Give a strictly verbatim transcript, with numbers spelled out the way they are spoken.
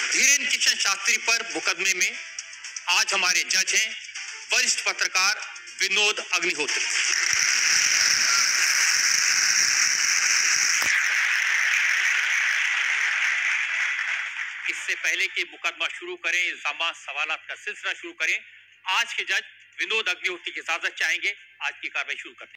धीरेन्द्र किशन शास्त्री पर मुकदमे में आज हमारे जज हैं वरिष्ठ पत्रकार विनोद अग्निहोत्री। इससे पहले कि मुकदमा शुरू करें, इल्जामात सवालात का सिलसिला शुरू करें, आज के जज विनोद अग्निहोत्री की इजाजत चाहेंगे। आज की कार्रवाई शुरू करते हैं।